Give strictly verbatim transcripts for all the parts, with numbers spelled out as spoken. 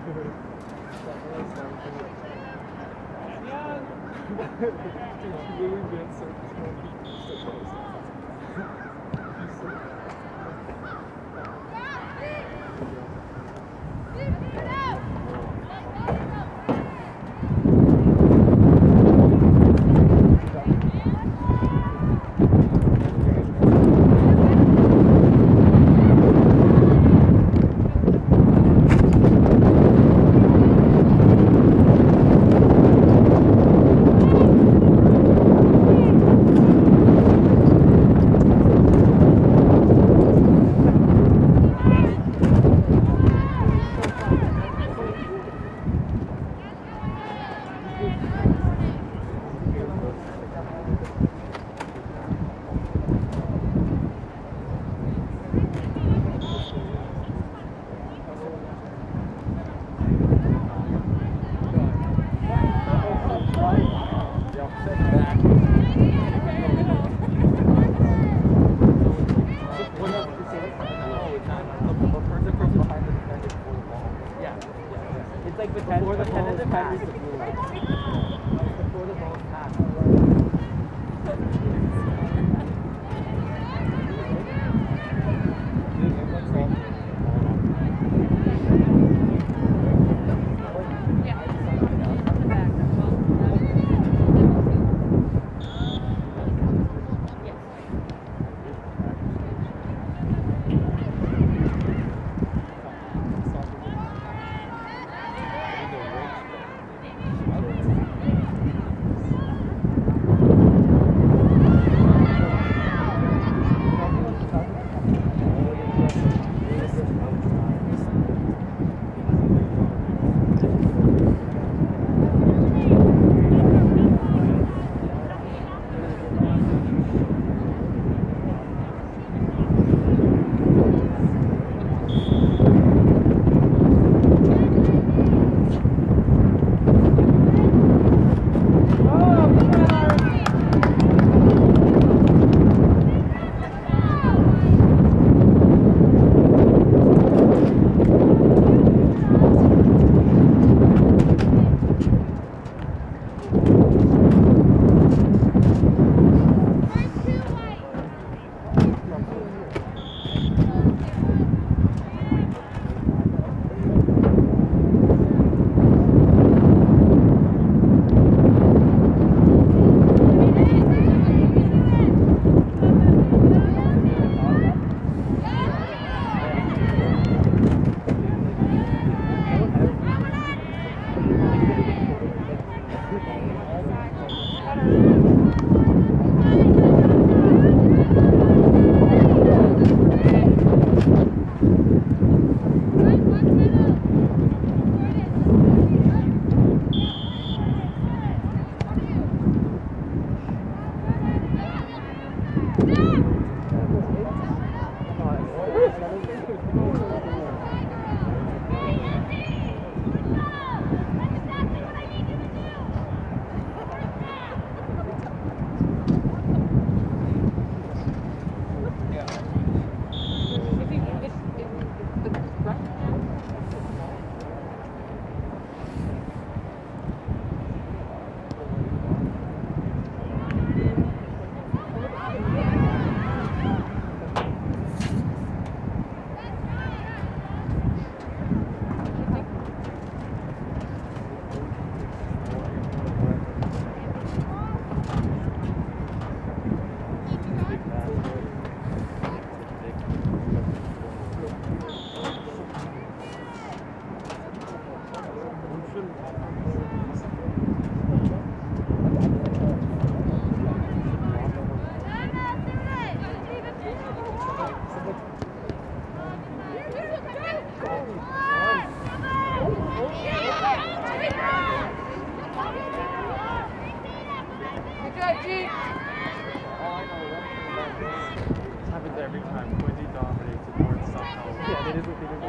Every time Quincy dominates the board somehow. Yeah, it is what they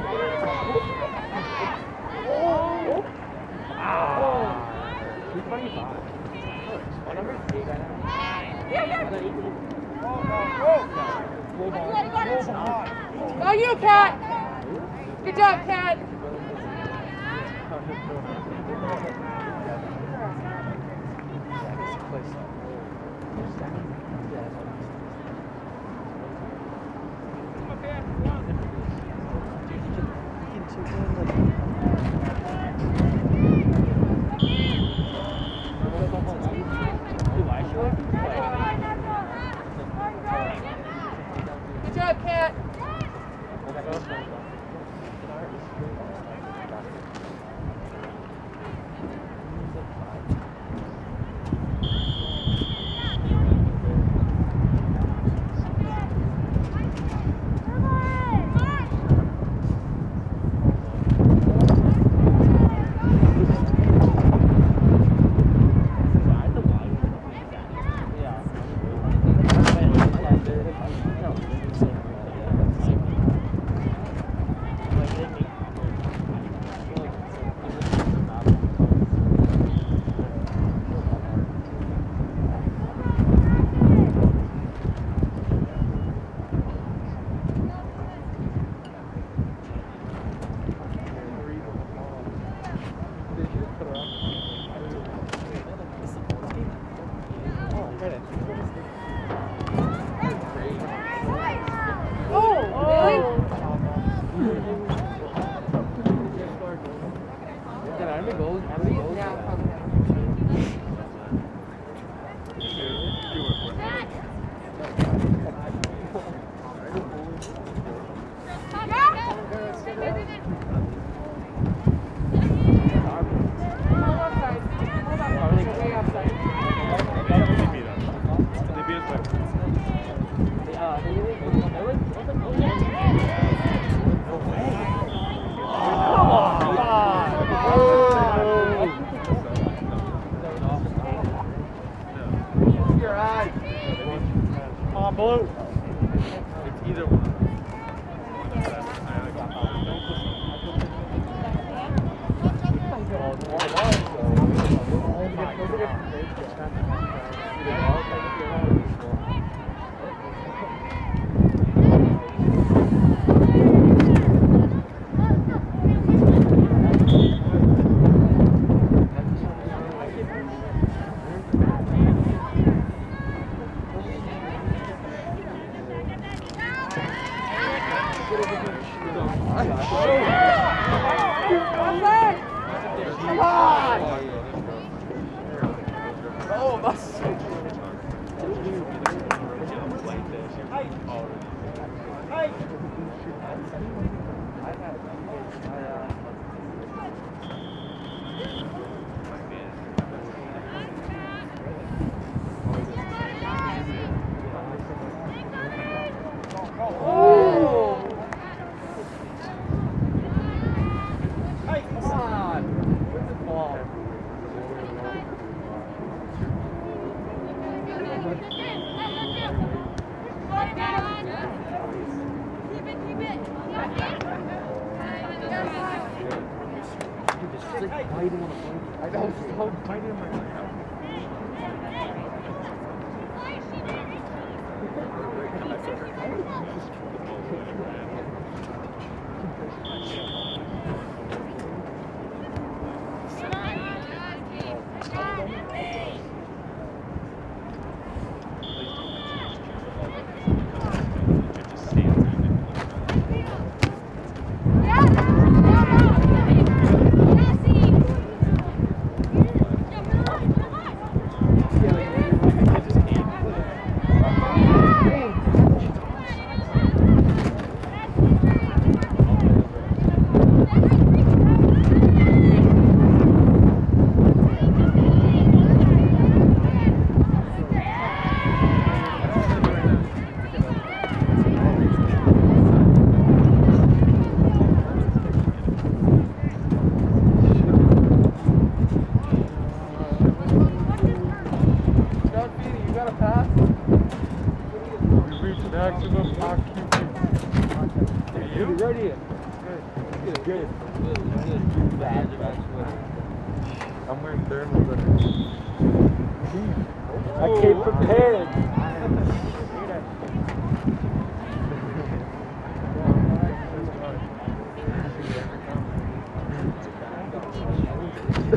do. Oh! Wow! three twenty-five. What number is eight right now? Yeah, yeah! Oh, no! Slow ball. Slow ball. Go you, Cat! Good job, Cat! Good job, Kat.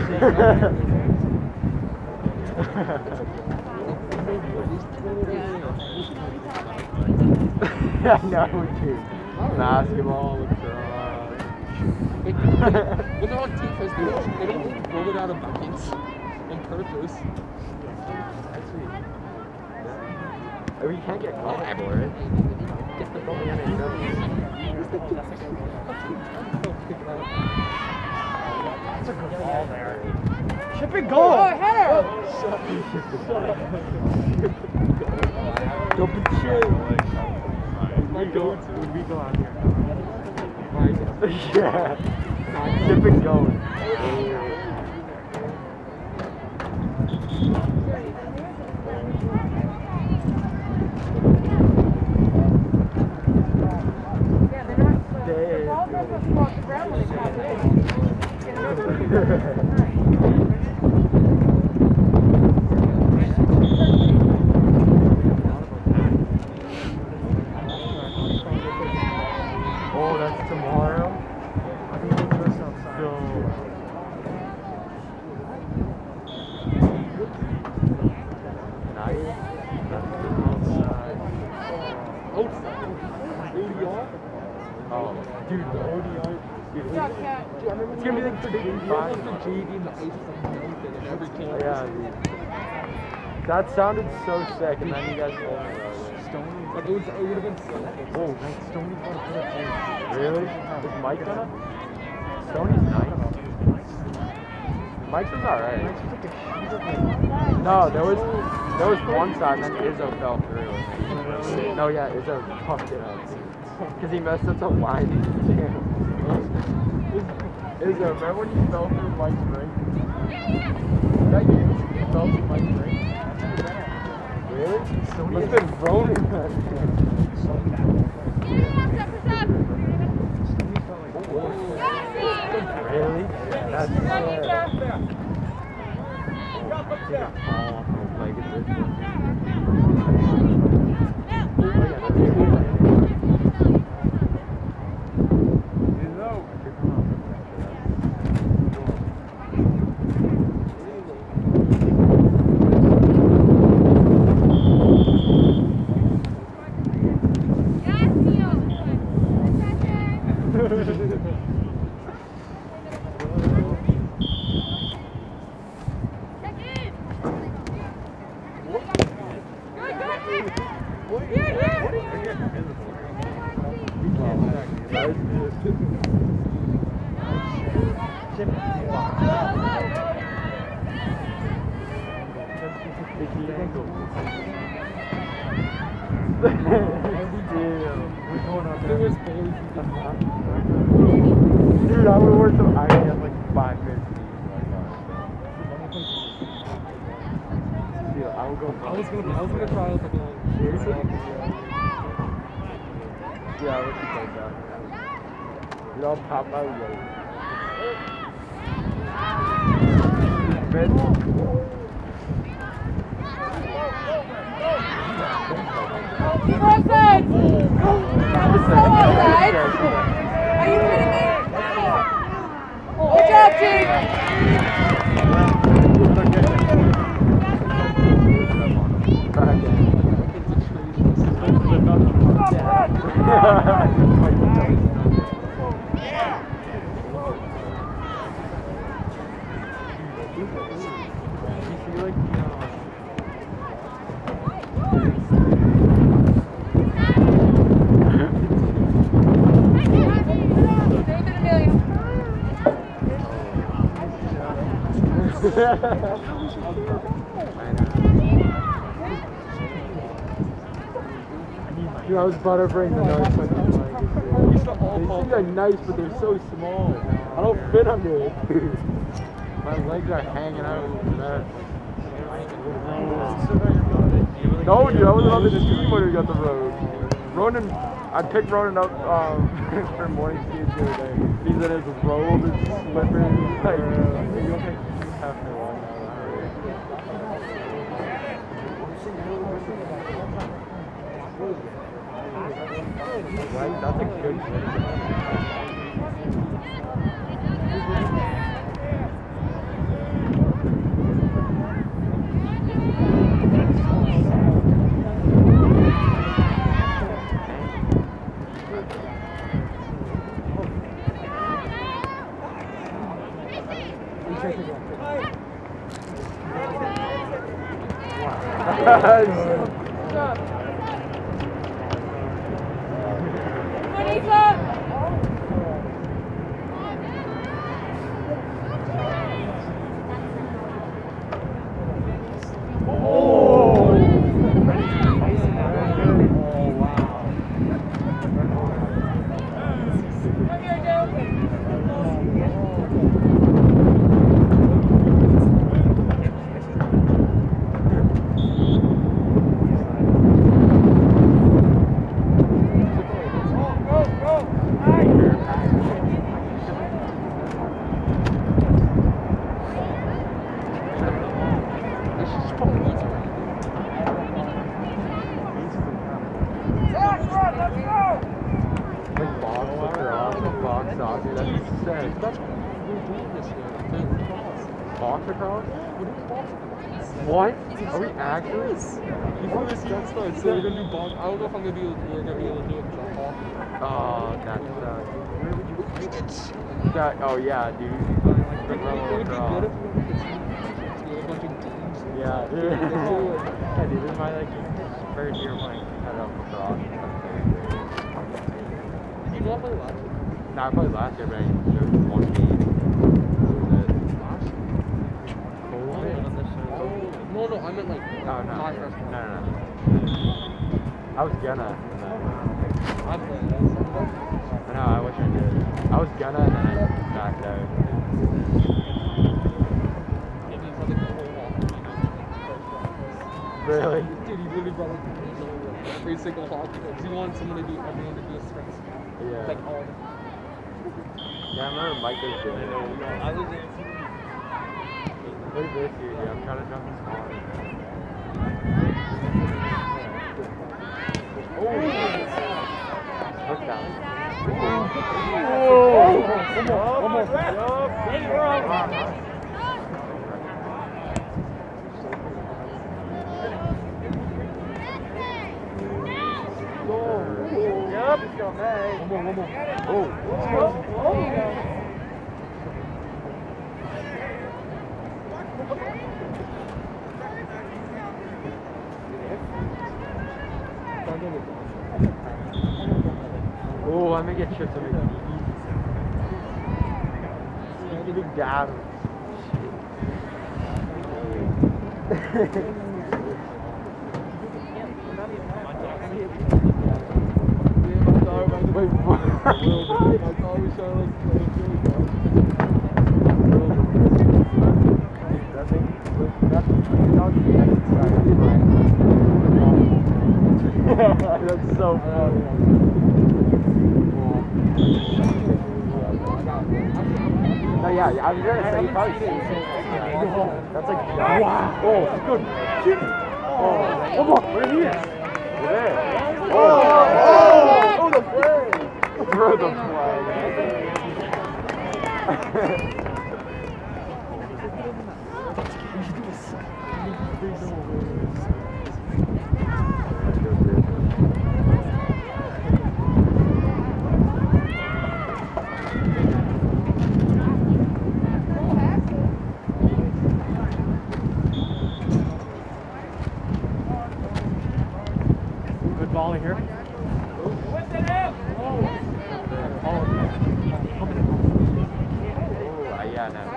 I know, dude. Basketball, lacrosse. When they're on defense, they don't, they don't roll it out of buckets on purpose. We can't get caught for it. Get the ball in and That's a good ball there. Chip and goal! Oh, header! Don't be chill. We go, when we go out here. Yeah. Chip and goal. Oh, that's tomorrow? I think it's just outside. So... Nice. That's outside. Outside? O D R? Oh, dude, the O D R. Dude, it's gonna be like the G D and the ice and every team. Yeah, dude. That sounded so sick, and then you guys told me about it. Stoney, like it, was, it would have been so sick. Oh, man, Stoney's gonna put it in. Really? Is Mike gonna? Stoney's nice. Mike's was alright. No, there was there was one side, and then Izzo fell through. No, yeah, Izzo fucked it up. Because he messed up the line. Izzo, remember when you fell through Mike's ring? Is that you? You fell through Mike's ring? Really? So he's been rolling that. Really? That's sick. Dude, I would work some iron at like five fifty. Dude, I would go. I was gonna, I was gonna try out the goal. Seriously? Yeah, I would keep like that. Dude, I'll pop my weight. Mid. Offside! That was so offside! Are you kidding me? Good job, team! Dude, I was about to bring the noise when I'm like, these things are nice, but they're so small. I don't fit under it. My legs are hanging out of the bed. No, dude, I was on the team when we got the road. Ronan, I picked Ronan up um, for morning skis the other day. He said his robe is slippers. Like, you okay? Have to walk out. Right? That's a good video. What? Are we actually? Before this jump starts, so we're gonna do box. I don't know if I'm gonna be able to, we're gonna be able to do it jump off. Oh, that sucks. That, oh yeah, dude. It would be good if we went to a bunch of games. Yeah, dude. Yeah, dude, this is my like first year playing head up across. Did you not play last year? Nah, I played last year, but I showed one game. No, no, I meant like. Oh, no. My No, freshman. no, no. I was gonna. And then, I played that. I know, I wish I did. I was gonna, and then I backed out. Really? Dude, he literally brought like every single hockey because he wanted someone to do everyone to do a strength. Yeah. Like all of them. Yeah, I remember Mike was doing it. I was in. Look at this here, dude. I'm trying to jump in smaller. Oh! Look down. Oh! Come on, come on. Hey, we're on. Yep. Come on, one more. Oh. Let's go. There you go. Oh, I'm gonna get chips on my teeth. Big dab. Wait, what? That's so funny. No, yeah, yeah, I was gonna say, you probably didn't say that. That's like, wow. Oh, good. Shoot. Oh, come on, where he is? We're there. Oh, oh, oh, the flag. Throw the flag. Good volley here. What's it up? Oh, oh, yeah, no.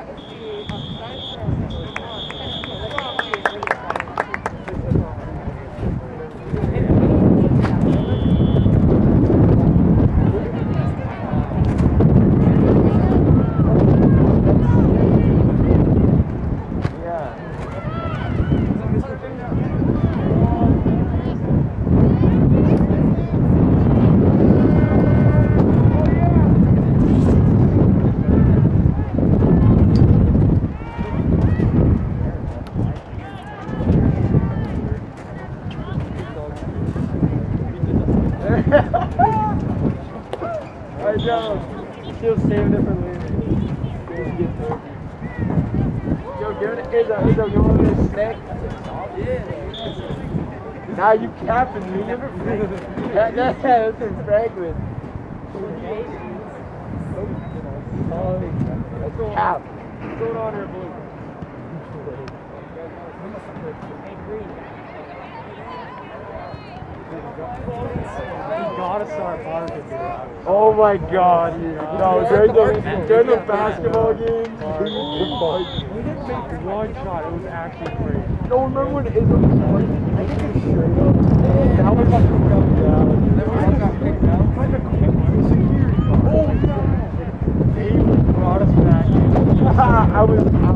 I know. She'll save it for later. Yo, give it a Izzo. Izzo, you want me to snack? Yeah. Now you capping me. That, that, that's in Franklin. That's cap. What's going on here, boys? Hey, Green. gotta start barking. Oh my god. No, during the, during the basketball game, we didn't make one shot. It was actually great. no, remember when Islam was playing? I think it's straight up. That was like coming down. Then we all got picked out. Like a security guard. Oh no! They brought us back in. I was out. I was out.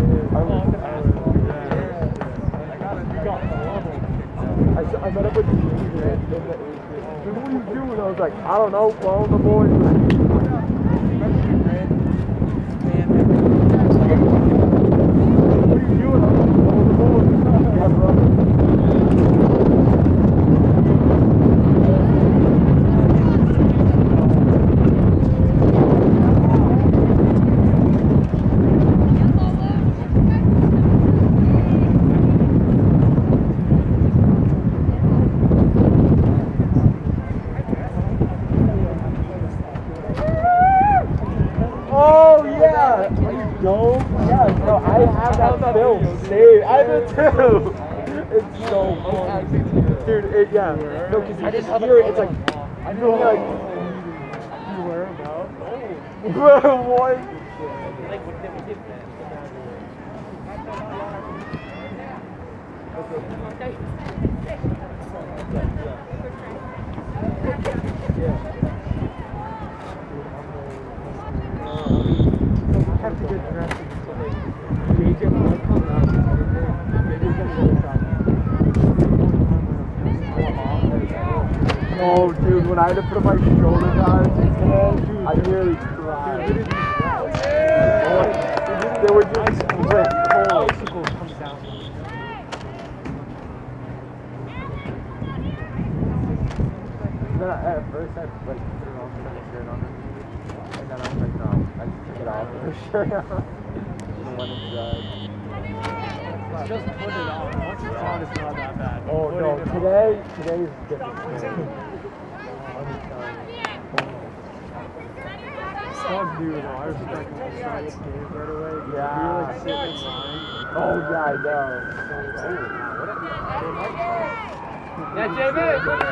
I, s- I met up with the teacher and then the what are you doing? I was like, I don't know, following the boys. What are you doing? I was like, following the boys. Yeah, brother. Oh yeah! No, yeah, no, I have that film saved. I have it too. It's so funny, dude. It, yeah, no, because you just hear it. It's like I feel like You were about? bro, what? I have to get dressed. J J might come out. Maybe he's gonna go Oh, dude, when I had to put my shoulder guards today, I nearly cried. Oh, they were just like cold. Icicles comes down. Then I, at first I like put it on, put a shirt on it. And then I was like, no, I just took it off with the shirt on. Just went inside. Just put it on. Once it's on, it's not that bad. Oh Putting no, it on. today, today is a different story. Let me tell you. So new though. I was like, when we started this game right away. Yeah. We were like sitting in line. Oh yeah, I know. Yeah, J B!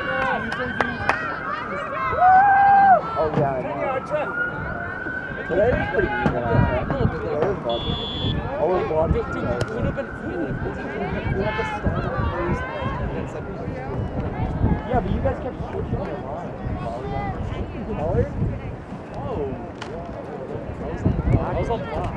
Oh yeah, I know. Today was pretty good. Today was fun. I was watching. Dude, dude, it would have been cool. We had to start on Thursday. Yeah, but you guys kept switching your line. Color? Oh. I was on black.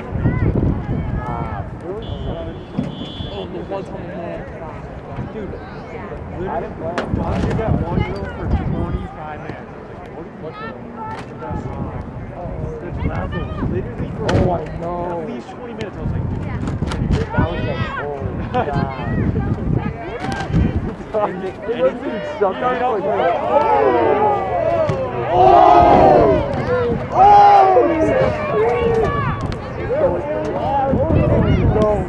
Ah, it was Oh, the one time. Dude, I didn't play. I did that one drill for twenty-five minutes. I was like, what the that's wrong. That's levels. Literally for Oh, I know. at least twenty minutes. I was like, can you get That was like, oh, God. It wasn't even sometimes like, oh! Oh! Oh! No,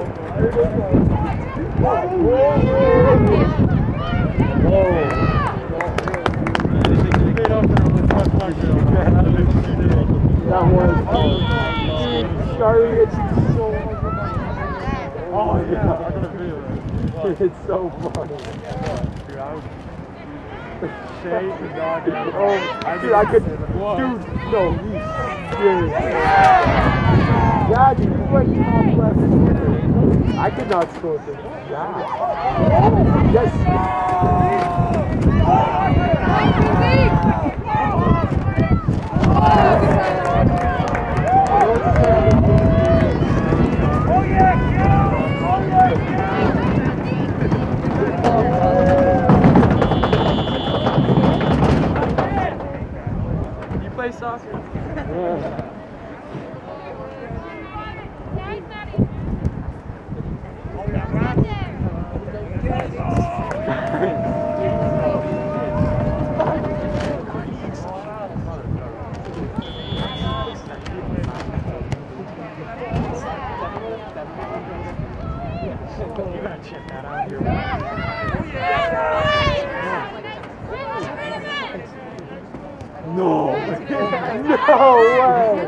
that was oh, Charlie, it's so oh yeah, I got a video of it. It's so funny. Dude, I was Shay the goddamn. Oh, dude, I could, dude, no, he's serious. Yeah, dude, he's like top left. I could not score this. Yeah. Yes. you play soccer? Yeah. You gotta check that out here. No. No way.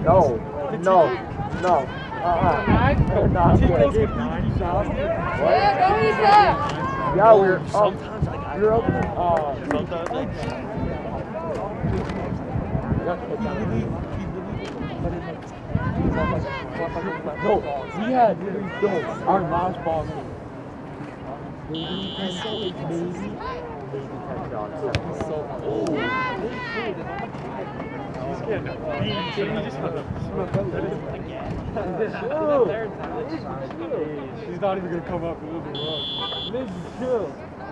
No, no, no. Uh-uh. They're not good. Yeah, go Lisa! Yeah, we were up. Sometimes I got We were up. Uh, Sometimes I no, we had no, our last ball game. Maybe ten maybe, maybe ten dollars. so old. He's getting beat. He just got She's not even gonna come up. It was a run. Maybe chill.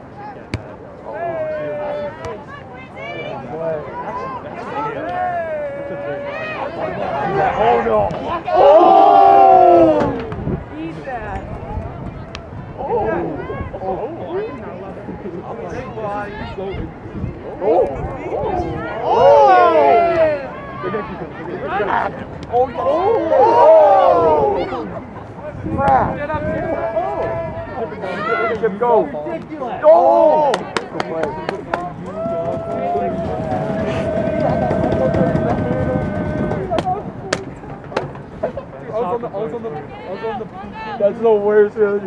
Oh no! Oh! Eat that. Oh! Oh! Oh! Oh! Oh! Crap! Chip, go! Oh! Good play. I was on the, I was on the, I was on the. That's the worst feeling.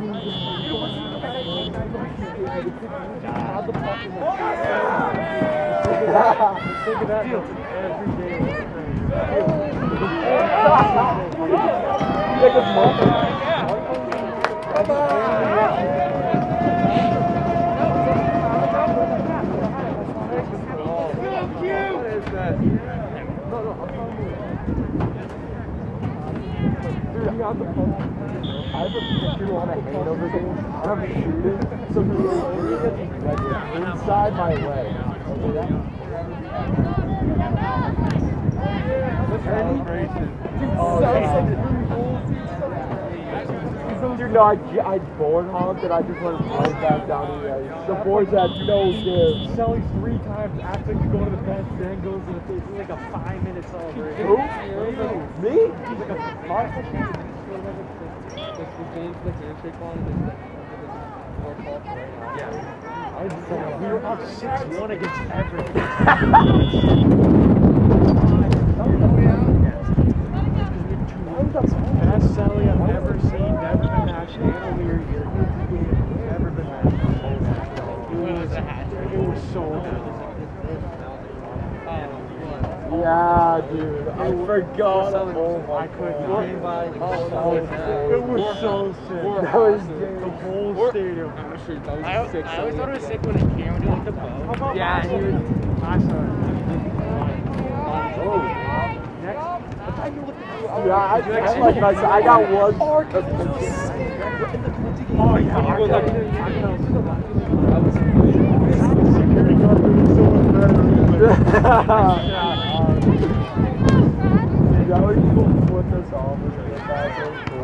Think of that every day. Take a smoke. Dude, I have a picture on a hangover thing, and I'm shooting, so the like inside my leg. Okay, that? Dude, no, I, I board hogged and I just went right back down to the ice. The boards had no give. Shelly three times after you go to the bench, then goes to the face. It's like a five minute celebration. Who? Me? He's like a five minute. The handshake on Yeah. I was saying, we were up six one against everything. Best Sally I've ever seen, never been matched, and a weird year. Never been matched. It was a hat trick. It was so good. Yeah, dude. I forgot. Oh, Oh, I couldn't. Oh, Came by. it was so sick. That was the great. whole stadium. That was I, sick. I always thought it was sick when it came when you like the bow. Yeah, and he was last time. Oh. Next, the time you looked at Yeah, I, I, like I, said, I got one. Oh yeah, I was like, I was security guard was so much better. That was cool. Put this off. That was cool.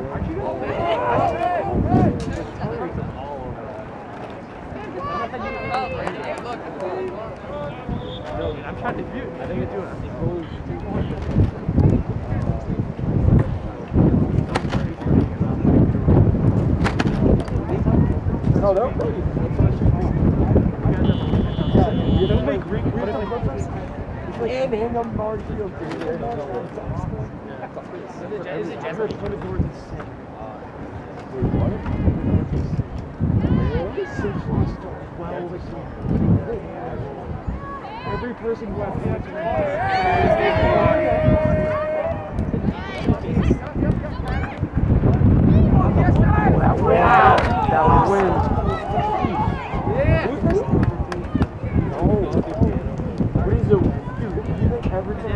No, dude, I'm trying to do it. I think I do it. I think goals. No, they're pretty. You don't make Greek. What is it? And hang on Mark Field. Is it just Put it towards the center. Every person who has catch Wow, that was win. Rizzo, dude, you think Everton?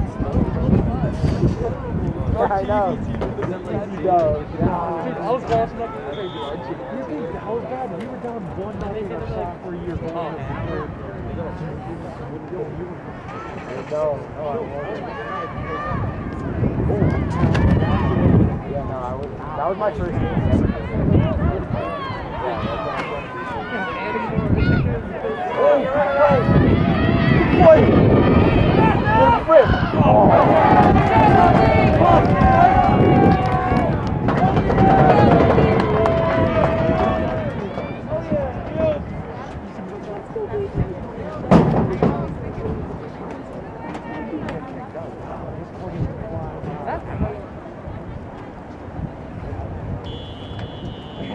I know. He does. I was watching that game. How was bad? We were down one nothing in our sophomore year. No, no, I wasn't. Yeah, no, I was. That was my first game. Oh, wait! Wait! Rip!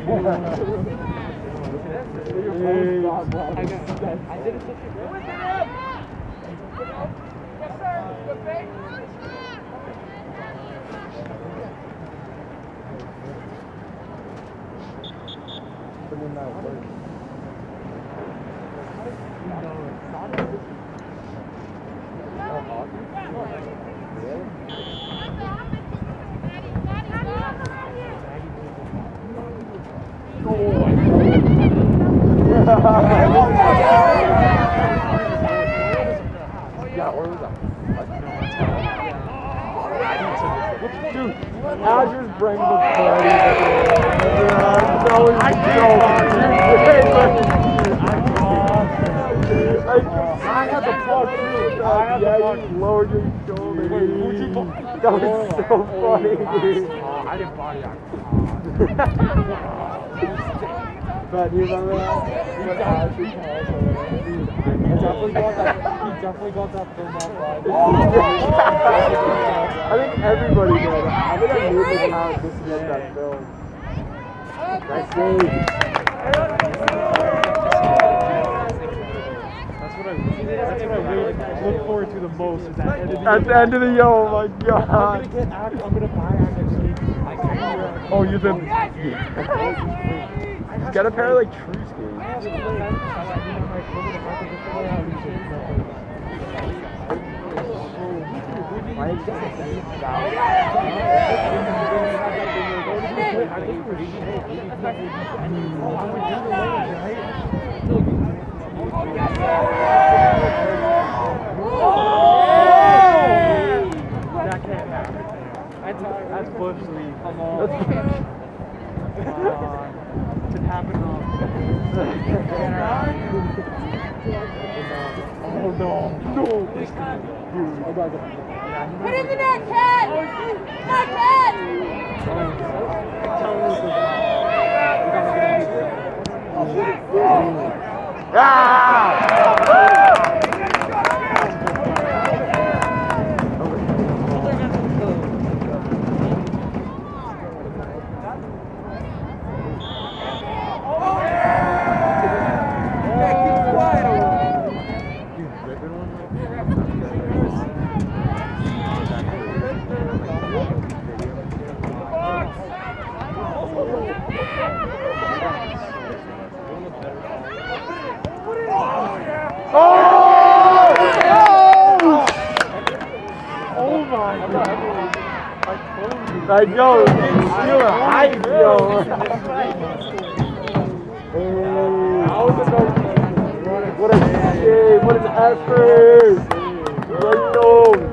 I did it such a good way. Yes, sir. Good bait. But then that works. Yeah, or was that? Dude, Azur's bring the party. It's always so I had the puck too. I had the puck. You lowered your shoulder. That was so funny, dude. I didn't body out. But you remember that? When Azur calls or I definitely got that. He definitely got that film off live. I think everybody did. I think I moved the house just to get that film. Nice save. That's what I, that's what I really look forward to the most is that end of the At the end of the yo, oh my god. I'm gonna get act, I'm gonna buy act next week. I can't. Oh, you've been. You got a pair of like true skates. Why did you get That can't happen. That's Bush League. Come on. Come on. It happened on. Oh no. No. Dude, I got it. Put in the net, Cat! Net, Cat! I know, you're a hype, yo. What a shame, what an effort. Right know.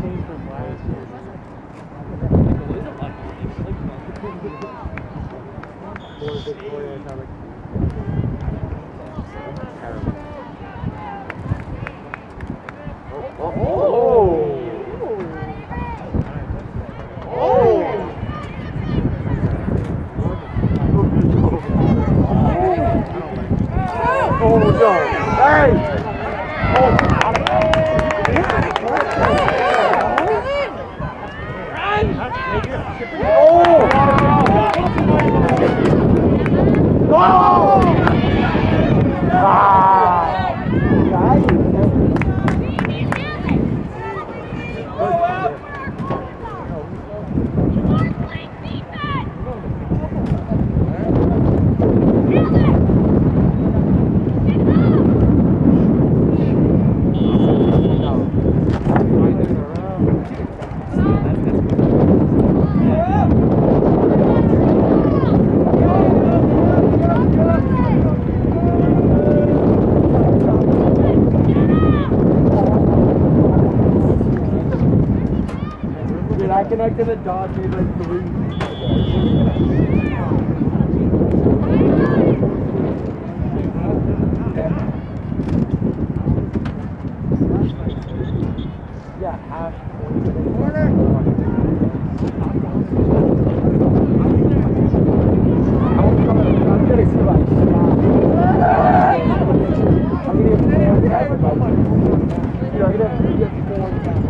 I connected a dot made like three. Yeah, half. Corner. I'm gonna see like I'm gonna get four. You know, I'm gonna get four.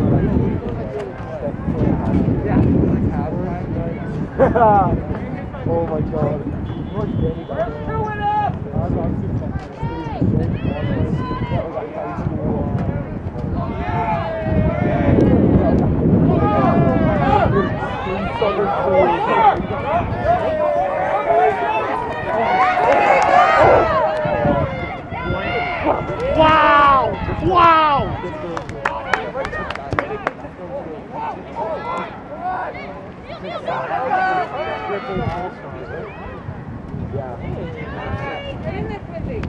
Oh my god. Wow! Wow! Get in there, Quincy.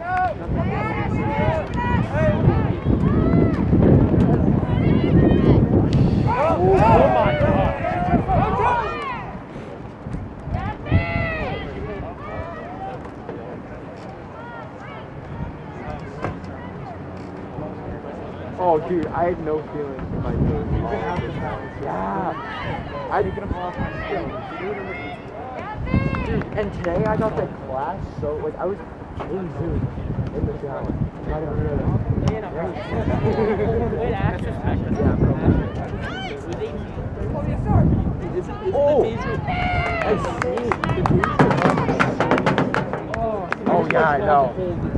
Oh my God. Oh, dude, I had no feelings in my toes. Yeah. I didn't get them off my skin. Dude, and today I got that class, so, like, I was in Zoom in the shower. I didn't realize. Wait, access special. Yeah, bro. Oh, I see. Oh, yeah, I know.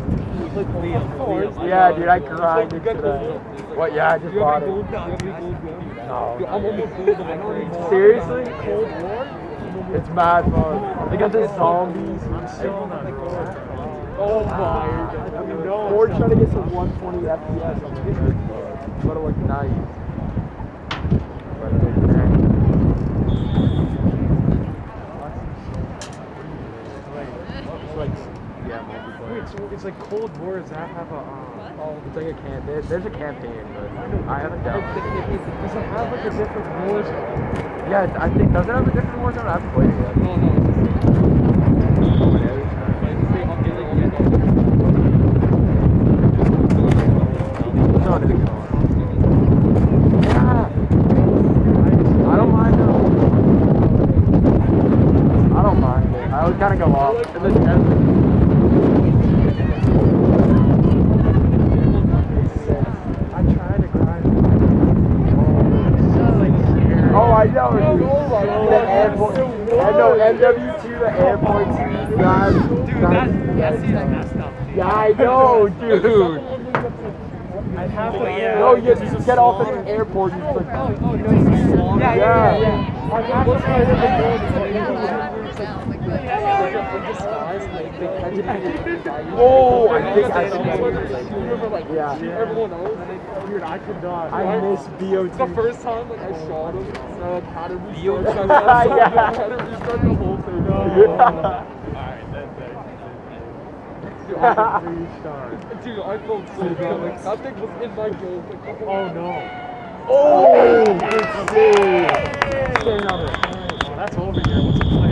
Yeah, dude, I grinded today. What? Yeah, I just bought it. No. Seriously? Cold War? It's mad fun. They got the zombies. I'm still not Oh my. No. Or trying to get some one twenty F P S on this. But it look nice. But it looks nice. It's like, yeah, Wait, so it's like Cold War. Does that have a? Uh, oh, it's like a camp. There, there's a campaign, but I haven't done it. Does it have like a different war zone? Yeah, I think does it have a different war zone? I haven't played it yet. No, no. No, it isn't. Yeah. I don't mind though. I don't mind it. I would kind of go off in the desert. Oh, I know. Dude. The airport. I know M W two, the airport team guys. Dude, that, that season messed up. Yeah, I know, dude. I have to. Oh, yeah. No, you just get off at the airport. You just like, Oh, oh, no. yeah, yeah, yeah. I have to. Oh, I think I see. Yeah. Everyone else, dude, I could not. I miss B O T. The first time, like, I shot him, and I like, had to restart. Yeah. I had to restart the whole thing. Yeah. Alright, that's it. Dude, I had to restart. Dude, I felt so bad. Like, that thing was in my goal. Like, oh no. Oh, good save. Stay on it. Oh, that's over here. What's the play?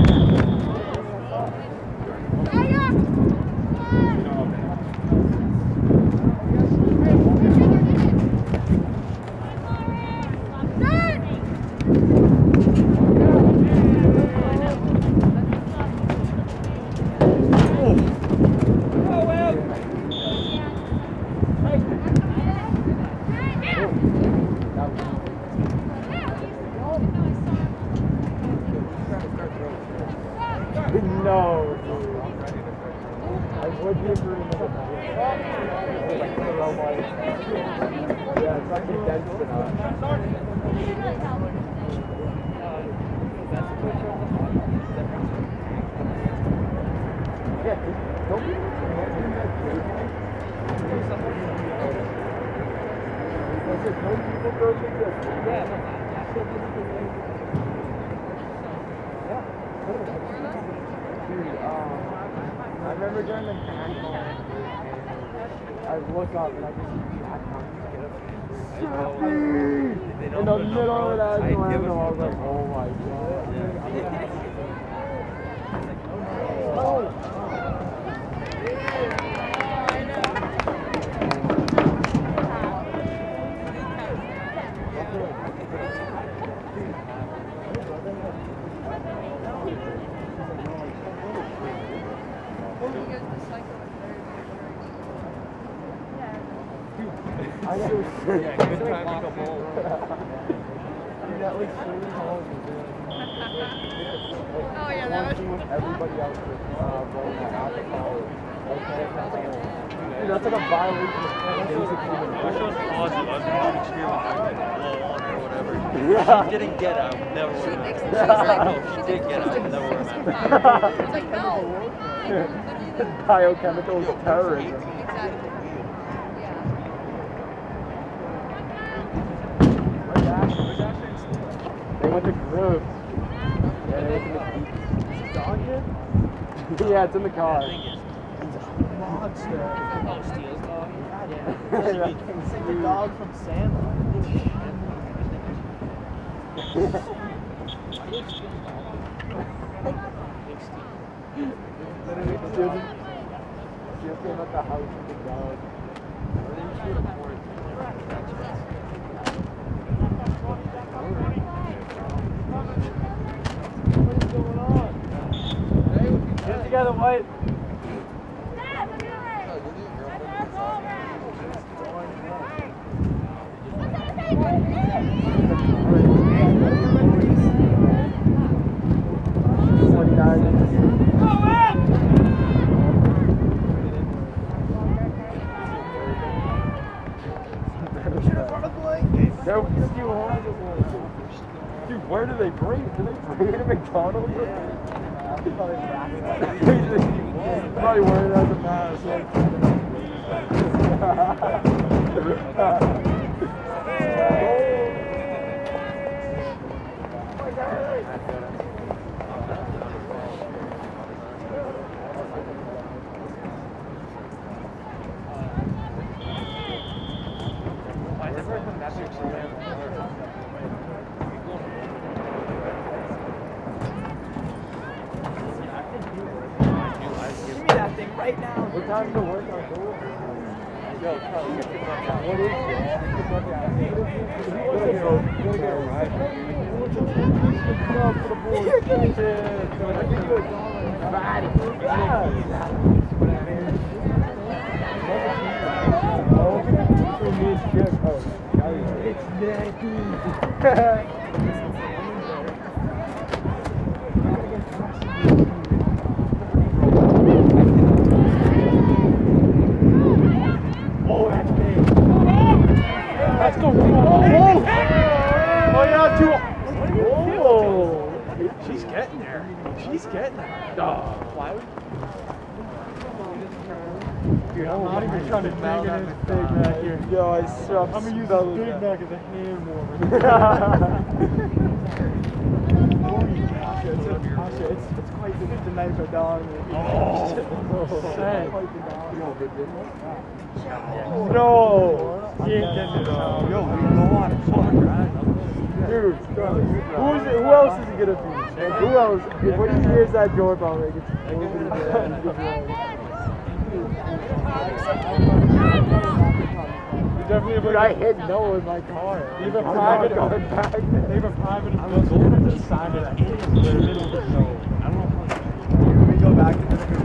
No, dude. I would be agreeing with that. Yeah, it's not condensed enough. Yeah, don't be Don't people go to this? Yeah, dude, um, I remember during the handball, I look up and I just see Jack Hunt get up. In the middle of that slam, I was like, oh my god. Oh! I know. Yeah, good time to go home. Dude, that was so hard. Oh yeah, that was. Everybody else was uh, rolling that out the collar. Dude, that's like a violation of basic human Wish rights. it was positive. I was going to cheer when I did blow on or whatever. Yeah. She didn't get it. I would never She would thinks have. she's like, No, she she did thinks get it. I she's would never like, remember. it's like no. Biochemical terrorism. Exactly. Yeah. They went to groups. Yeah, they went to the dog here? Yeah, it's in the car. Monster. Oh, Steele's dog? Yeah. It's like the dog from Sandlot. Literally, Steele Steele came at the house with the dog. What is going on? Get together, White. Dude, where do they bring it? Do they bring it to McDonald's? Probably wearing it as a mask. Give me that thing right now. What time's the workout go? Yo, Carl, you can work out. What is it? You can work out. You gotta go. You gotta go, right? For the boys. Yeah. I'll give you a dollar. Fatty. Yeah. Oh, for me, it's just, oh, it's nasty. Oh, that's big. Let's go. Oh, oh yeah, two. Oh, She's getting there. She's getting there. oh. Why would Dude, I'm not even trying to dig in this Big Mac here. Yo, I suck. I'm gonna use spell this it. Big Mac as a hand warmer. It's, it's, it's quite the, the knife of dog. Oh, Say. quite the dog. No! He ain't getting it all. Yo, we go on a fuck, right? Dude, who is it? Who else is it gonna be? And who else? When he hears that doorbell ring, it's over to the Definitely Dude, I hit no in my car. Leave a I'm private, not going back there. leave a private book and just sign it at the middle of the show. I don't know if we go back to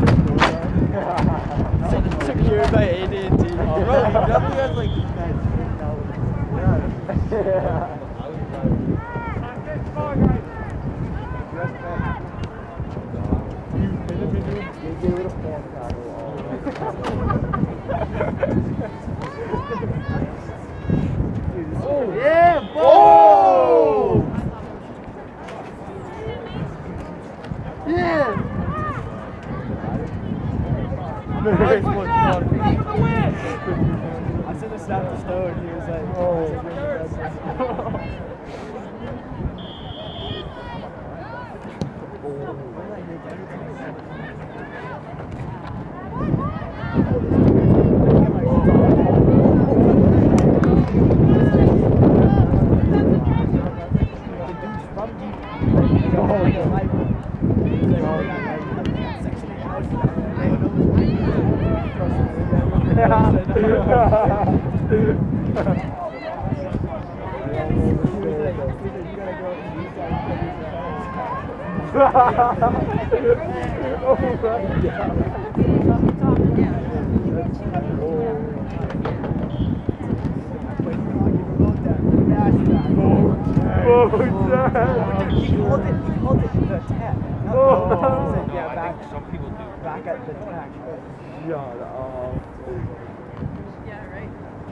the secured by A D and T. Bro, you definitely has like Yeah. You gave it a form Oh, yeah! Oh! Yeah! I sent a snap to Stone and he was like, Oh. Oh, Oh, Dude, he called it, he called it the tech. Not Oh. the tech. He said, No, yeah, I back, think some people do. back at the tech. Shut up. Yeah, right.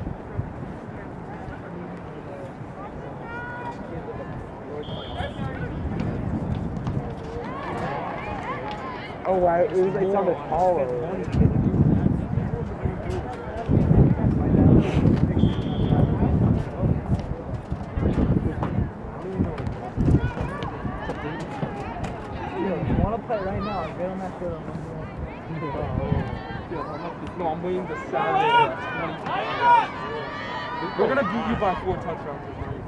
Oh, wow, it was like something taller. You want to play right now? Get on that field. No, I'm waiting to Saturday. We're gonna beat you by four touchdowns tonight.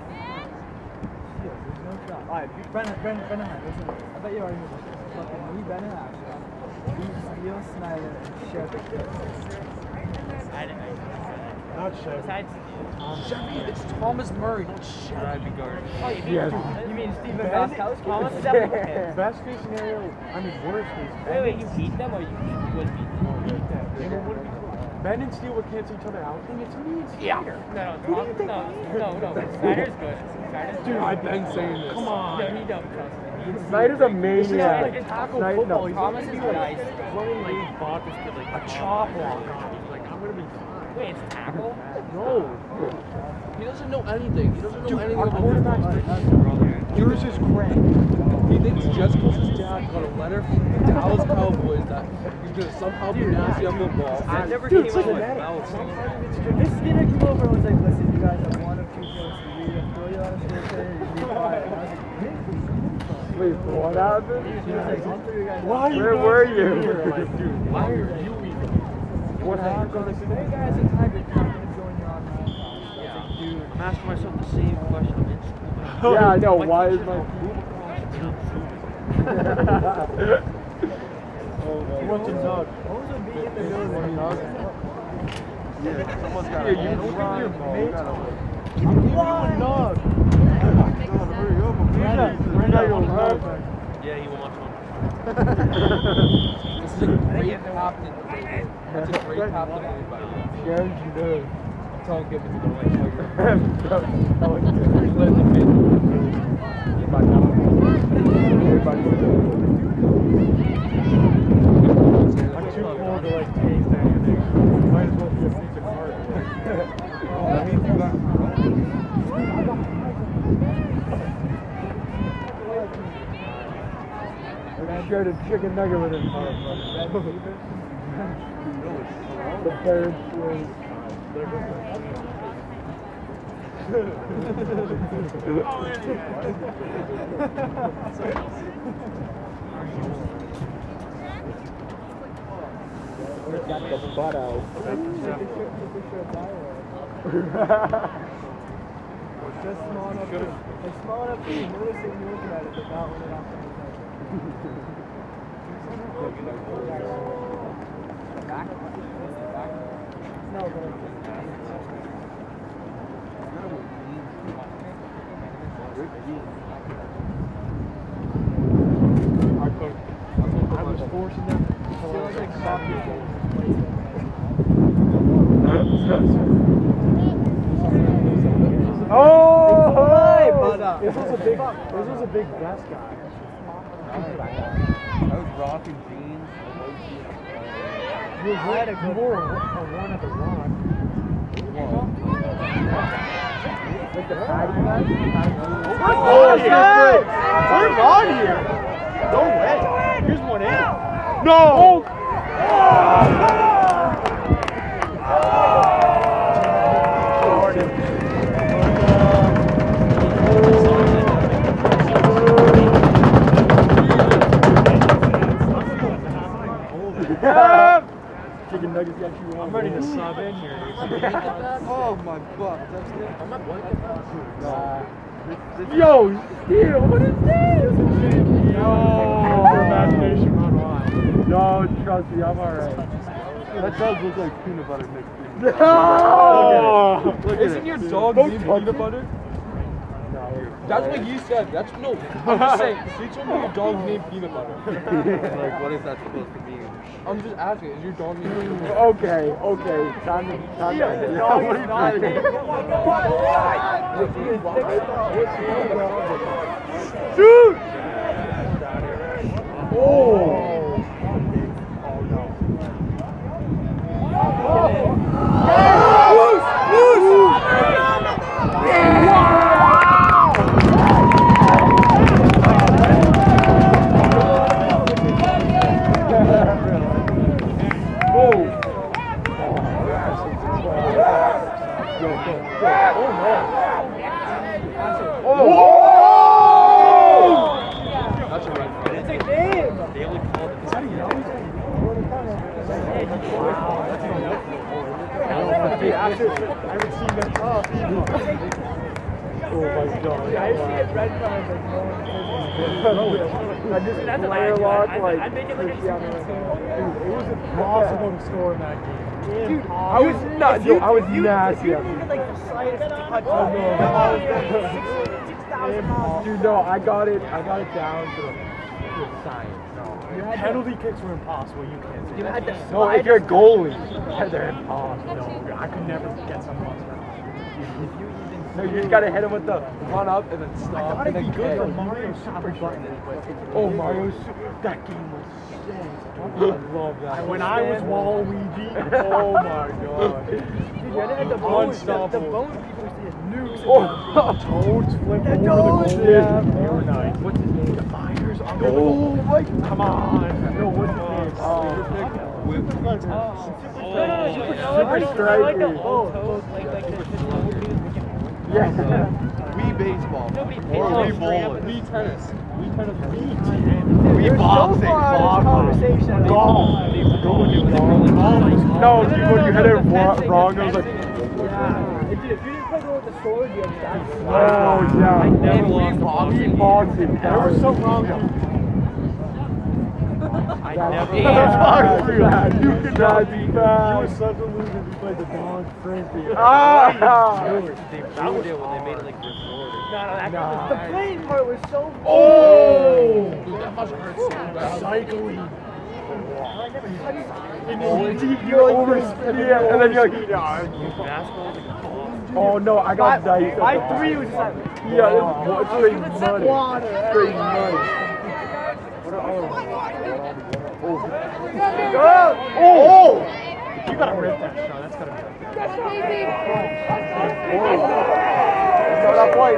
Alright, Brennan, Brennan, Brennan, listen. I bet you already know this. Fucking me, Brennan, actually. Beat Steele, Snyder, and Shepard. I didn't know. Not Chevy. Besides, Chevy, it's Thomas Murray, not Chevy. I'd be guarding. Oh, you beat Yes. him. You mean Steven Bennett? Gostkowski? Thomas is seven hits. Best case scenario, I mean worst case. Wait, wait, you beat them or you would beat them? You know what? Ben and Steele would cancel each other out. I think it's me and Snyder. No, no, no, no, no, no. Snyder's good. Snyder's good. Dude, I've been saying this. Come on. No, he don't trust me. Snyder's a This is maniac. like a tackle Snyder- football. no. He's Thomas gonna is be nice. like running like Bought this kid like a chop walk on. He's like, I'm gonna be fine. Wait, it's tackle? No. He doesn't know anything. He doesn't know Dude, anything our about quarterback's yours is Craig. He thinks just because his dad got a letter from the Dallas Cowboys that he's gonna somehow be nasty at football. I never Dude, came up with Cincinnati. belts. This Skinner came over and was like, listen, you guys have one of two things. You either throw you out of school today or you be quiet. And I was like, Wait, what happened? he was like, I'll throw you guys Why out. are you Where guys were here? you? Like, dude, why are you even? What happened? Hey guys, it's Tiger. I'm going to join you on my class. Yeah. I was like, dude. I'm asking myself the same question. I'm in school. Yeah, I know. Why is teacher my... will move across the field. What's a dog? What was it being in the building? Someone's got Yeah, you a run, your bro. mate. Why? Dog. Brenda, Brenda, you'll run. Yeah, he wants one. This is a great captain. That's a great captain move by you. Guarantee you do. I'm telling him to go like fire. That was good. Let the kid. Everybody. I'm too cool to like taste anything. Might as well be a piece of card. That means you got I shared a chicken nugget with him. The bird was. Got the butt out. Just small enough to, it's small enough to notice it when you're looking at it, but not when it actually back? Back? No, but I was forcing them to feels like like soccer Oh! This was a big, this was a big vest guy. I was rocking jeans. You wore, you wore a, a one at the rock. Like the patty guy? Oh, yeah! We're on here! No way! Here's one in. No! Chicken nuggets got you I'm ready to sub in here. Oh my butt. That's it. I'm not blanket. Yo, Steel, what is this? No! Your imagination run wild. No, trust me, I'm alright. That does look like peanut butter mixed in. No! Isn't your dog Don't named touch peanut it. butter? No. That's what you said. That's no. I'm just saying. You told me your dog's named Peanut Butter. Like, what is that supposed to mean? I'm just asking. Is your dog named Peanut Butter? Okay, okay. Time to time Yeah, to the dog is not Shoot! Oh! Loose! Loose! That's a right. It's a game. They only called it. Is that a yellow? I haven't seen that. Oh my god. I used to get red cards like no one I just That's a player bad lock game. like I'd make it like a Cristiano six two. Ronaldo. It was impossible to score in that game. Dude, I was not. Yo, I was nasty. If you didn't even like the slightest touch Oh, on no. the ball, six thousand miles. Dude, no, I got it. I got it down to the, to the science. No, Penalty kicks were impossible. You can't do you that. had to no, if you're a goalie, yeah, they're impossible. No, I could never get someone else. No, you just gotta hit him with the run up and then I stop. thought and it'd then be good kick. for Mario Super Button. Oh, Mario, Su- that game was sick. I love that. When I was Waluigi, oh my god. dude, you had the bones, the, the Unstoppable. bones people used to hit nukes. Oh, Toads flipped The over Toads, the goal. yeah. They were nice. What's his name? The Fires. Oh, my. come on. No, what's his name? Oh, Super Striker. Yeah. Wii baseball. Nobody Or pays Wii for bowling. Wii tennis. Wii tennis. Wii boxing. Boxing. Conversation. Golf. No, dude, when you hit it wrong, wrong, I was like, Yeah. If you, if you didn't play well with the sword, you had that. oh yeah. I never lost a boxing. boxing Boxing. There was something wrong with you. I never. Yeah, you could not be bad. You were such a loser if you played the dog frisbee. Ah! They ruined it when they made it like resort. No, no, that Nah. The playing part was so Oh! Dude, that must hurt so bad. cycling. You're over, yeah, and then you're like, Basketball's like a ball. oh no, I got diced. My three was just like, Yeah, it was straight money. water. Straight money. What are all of them? Oh! Oh! You gotta rip that shot. That's gotta be. Start that point.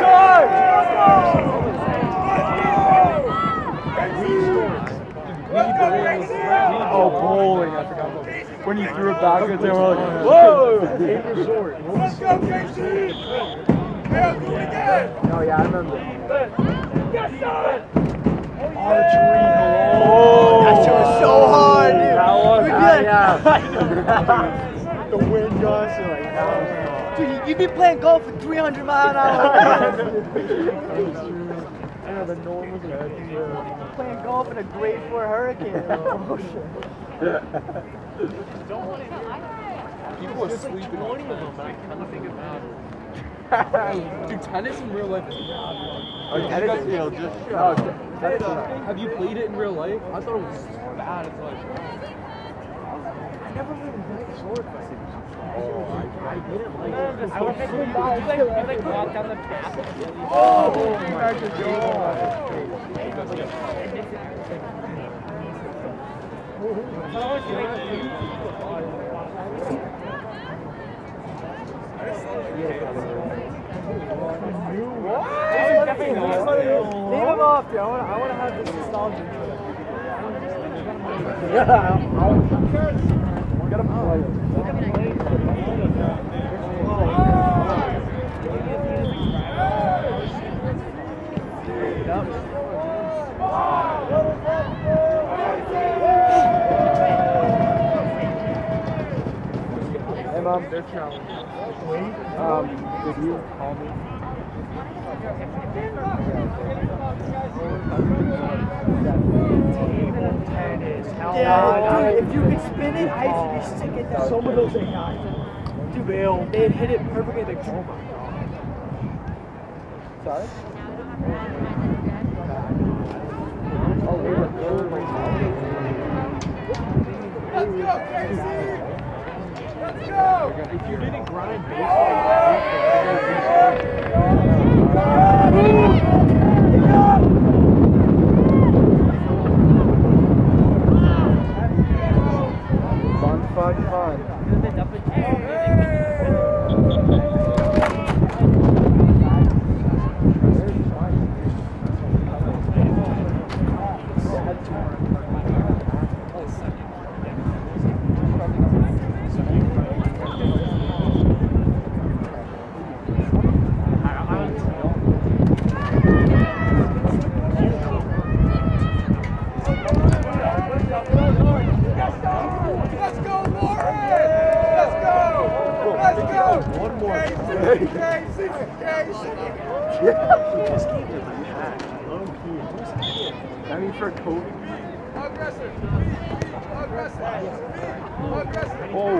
Oh, bowling. I forgot about when you threw it backwards, they were like, whoa! Let's go, Quincy! No, yeah, I remember. Archery. Oh, That shit was so hard, dude. That was, We'd be uh, like- yeah. The wind gusts, you're like, that was dude, you'd be playing golf at three hundred mile an hour. Yeah, the norm was good. Playing golf in a grade four hurricane. Oh, shit. People are sleeping on tennis. Dude, tennis in real life is not fun. Oh, tennis field, just Oh, shut that up. is- Have you played it in real life? I thought it was bad. It's like, I never really liked sword fighting. I didn't like it. I would make you like, you like walk down the path. Oh, my God. Name him off, dude. I want to I wanna have this nostalgia. Yeah, I'll get him play. Hey, Mom. They're challenging. Um, did you call me? Yeah, dude, if you could spin it, I used to be sick at that. Some of those A Is. Dude, they'd hit it perfectly. Like, oh my god. start? Oh, we were third. Let's go, Quincy! Let's go! If you didn't grind Fun, fun, fun. Let's go, Lauren! Let's go! Let's go! One more. Casey! Casey! Casey! I mean, for Kobe. Aggressive! Aggressive! Aggressive! Oh.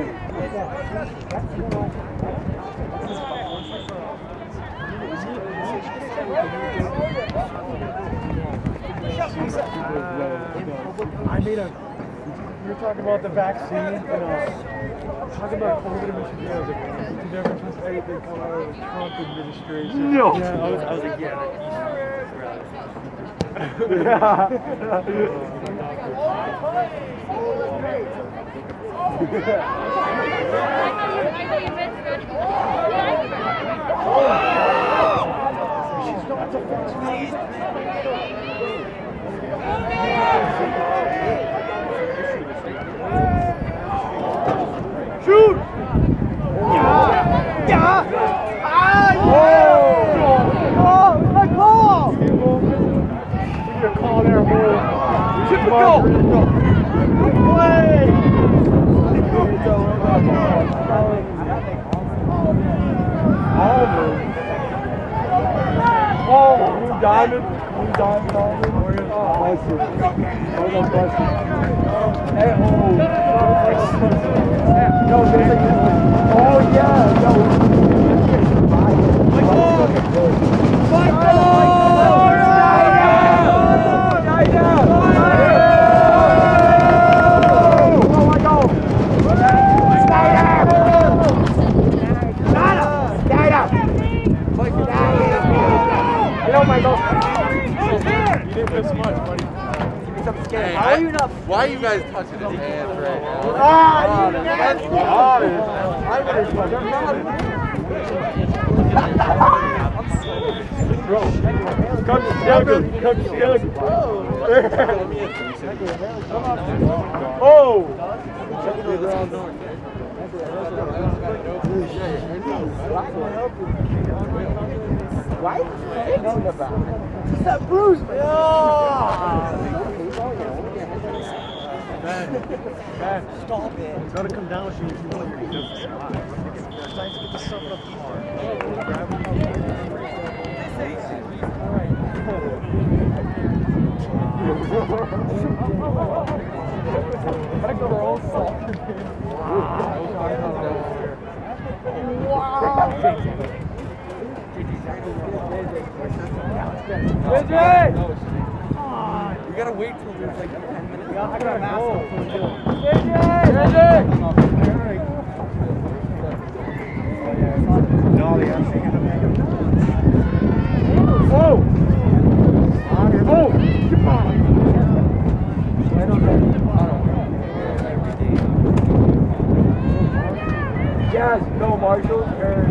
I made a. We were talking about the vaccine and uh, talking about COVID administration. I was like, you never trust anything coming out of the Trump administration. No. Yeah, I was, I was like, yeah. Shoot! Yeah! Yeah! Ah, yeah! Oh, it's my call! Your call there, boy. Shoot the goal! Good play! Oh, Blue Diamond. Blue Diamond. Oh, bless you. Oh, no, bless you. Hey, oh. No, there's like, oh, yeah. No. Michael! Michael! How are you not? Why are you guys touching his hands right now? Ah, that's honest. I'm gonna touch. I'm not. Bro, come together. Come together. Oh! Why are you thinking about it? It's that bruise, man. Ben, Ben, stop it. It's gotta come down so you can know you're just spot. It's time to get the stuff up hard. Grab it. Gotta go to our own soccer game. Wow. We gotta wait till there's like ten minutes. I gotta go. No, the actually gonna make him. Oh! Oh! Come on! Yes, no, Marshall.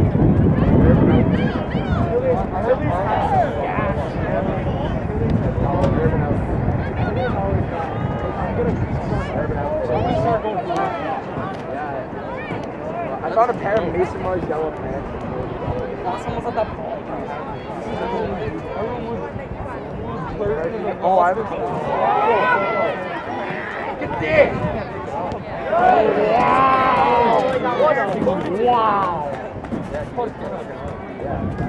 I found a pair of Mason Mars yellow pants. Someone's at that ball. Oh, I haven't. Look at this! Wow! Wow!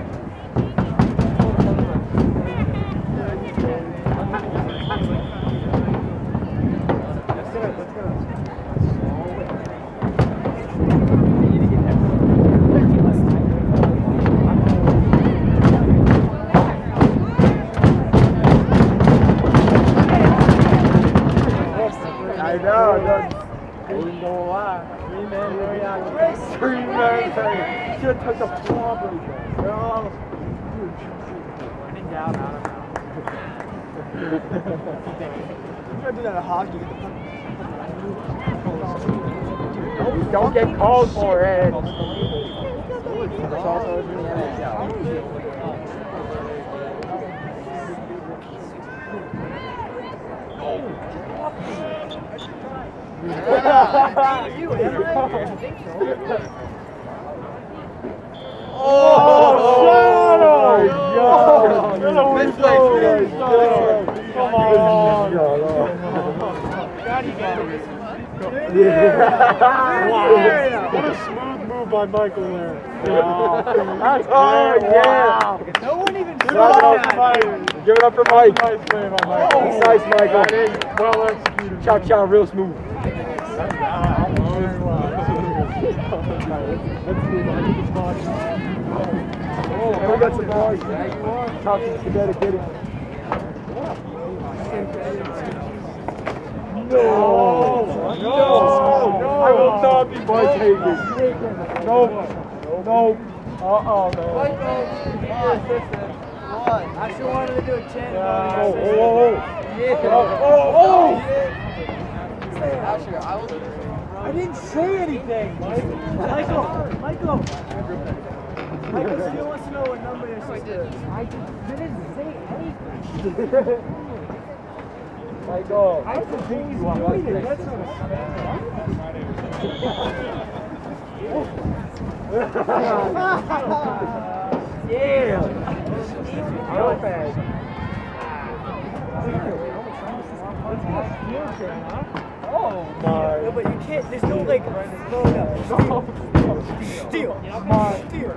Three minutes. Should have took the flop right there. Running down, out of bounds. I'm gonna do that at hockey. Don't get called for it. What a smooth move by Michael there. Wow. That's hard, yeah. No one even Give it saw up that. for Mike. Give it up for Mike. Nice play by Michael. Nice, Michael. Well executed. Chow chow, real smooth. Very well. Let's move on to the spot. Oh, and we got some boys. Talking together, get it. No! No! No! I will not be boy taking. Nope. Nope. Uh-oh, man. I still wanted to do a chant. Oh, oh, oh. Yeah. Oh, oh, oh. Actually, I was. I didn't say anything, Mike. Michael, Michael. Michael still wants to know what number your sister is. I didn't say anything. Michael. I just think you want to say that's not Yeah. Perfect. Oh, my. No, but you can't, there's no like, slow down. Steal. Steal. Steal.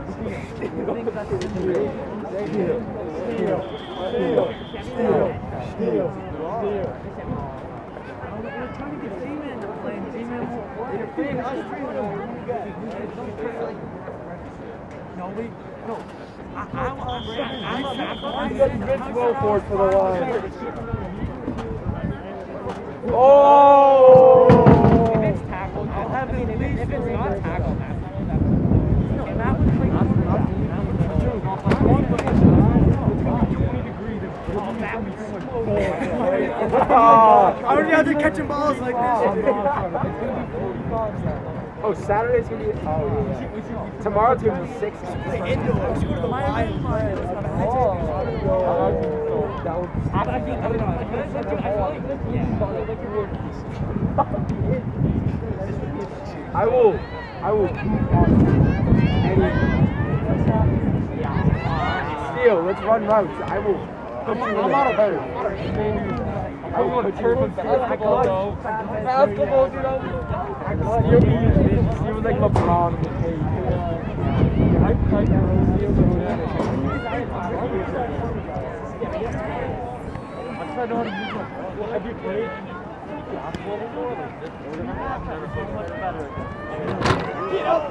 Steal. Steal. Steal. We're trying to get Z-Man to play, and Z-Man won't play. You're playing us three, no, who you got? No, we, no. I, I, I, I, You got invincible for it for the line. Oh! If it's tackled, I'll have it. If it's not tackled, that's and that would play twenty degrees. Oh, that would be I don't have to catching balls like this. Oh, Saturday's gonna be. Oh, yeah. Tomorrow's gonna be six. Indoors. You go to the Lions. Oh, that would be. I think I don't know. I will. I will keep on any. Steal. Let's run routes. I will. I'm out of better. I want to turn with basketball, though. Basketball, dude. You'll be you like LeBron. I cut your Have you played basketball before? I've never played much better. Get up!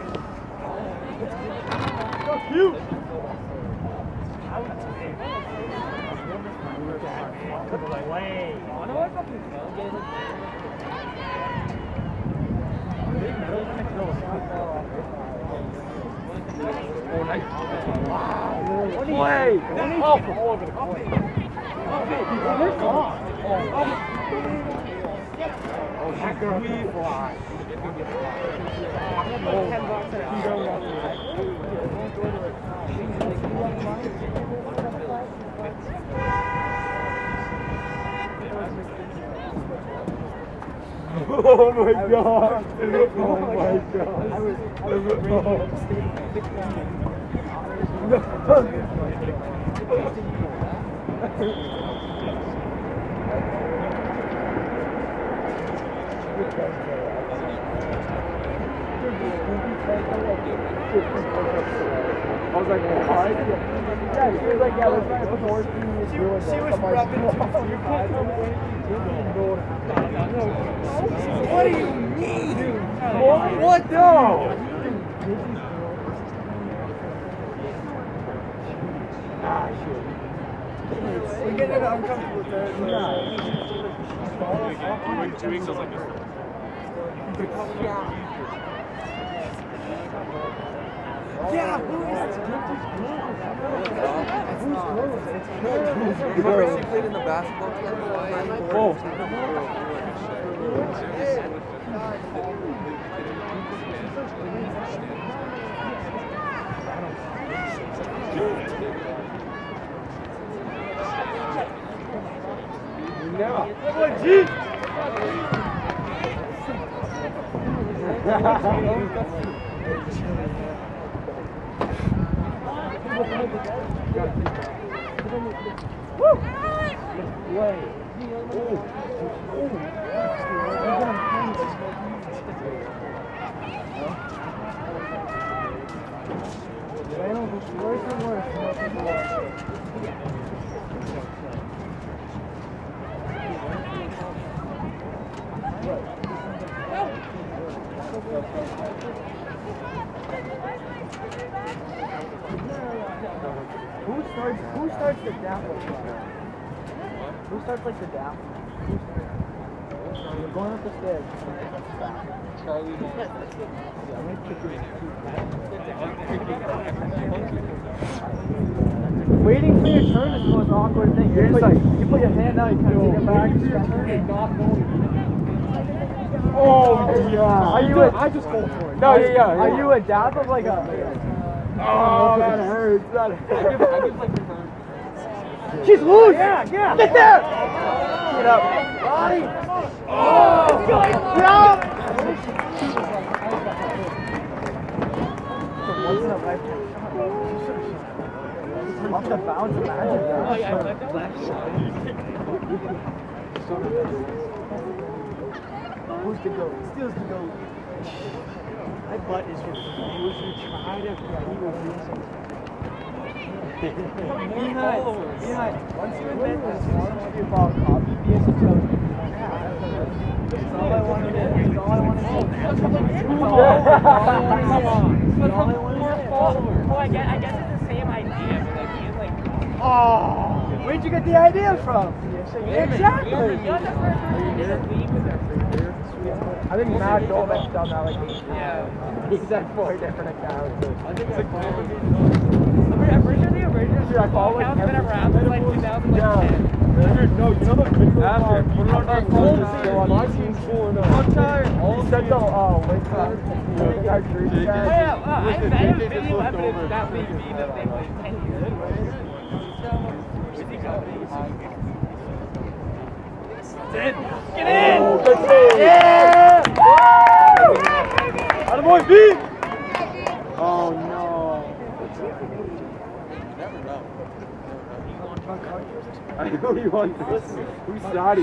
Fuck you! Way. Oh, nice. Wow. Play. Oh, from all over the court. Oh, they're gone. Oh, she's going to fly. Oh my god! Oh my god! I was I was ready to stay pick down. I was like, well, why? Yeah, she was like, yeah, let's try to force you. She was rubbing too far. What do you mean? What no? Ah, shit. We're getting uncomfortable there. Two weeks was like this. Yeah, who is Remember she played in the basketball team? Oh. Yeah. Who starts? Who starts the down? Who starts like the down? You're going up the stairs. Charlie. Waiting for your turn is the most awkward thing. You put, you put your hand out, you kind of take it back. Oh, yeah. Are you a, I just go for it. No, yeah, yeah. Are you a dab of like a... Oh, that hurts. That hurts. She's loose! Yeah, yeah! Get there! Get up. Body! Oh! Get up! Once in a lifetime. Off the bounce, imagine that. Oh, yeah, left side. Who's the goat? Steals the goat. My butt is just confused. You try to You're not, you're not, once you admit that it's one of your ball copy, be a successful. That's all I want to do. That's all I want to do. That's all I want to do. Oh, I guess, I guess it's the same idea, but like he's like. Oh, where'd you get the idea from? Exactly. You're the first person who didn't leave with that. I think Matt Dolbeck's done that like eight times. Yeah. He's had four different accounts. I think it's like I'm pretty sure the original Dude, I follow like account's been every- around since like two thousand ten. Dude, no, you know the video after. Put it on our phone. My team's four and oh. I'm tired. All sent the uh, wake up. Our group Oh chat. yeah, uh, I bet it was video evidence that we beat that thing like ten years. Get in! Get in! Oh, good save. Yeah! Attaboy, beat! Oh, no. Never know. I know you want this. Who's Dottie?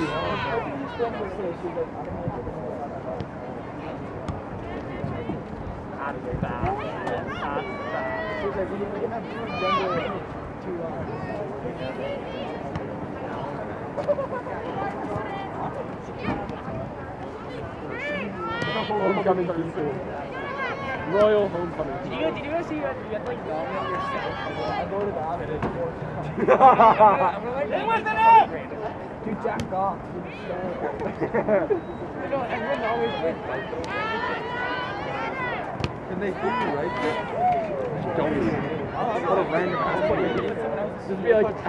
Homecoming people. Royal homecoming. Did you go? Did you go see you had, you had like nominate yourself? I voted out of it. I'm like, who was in it? Dude, jack off. You know, everyone always wins. Can they hear you right there? Don't be. What a random Just be like.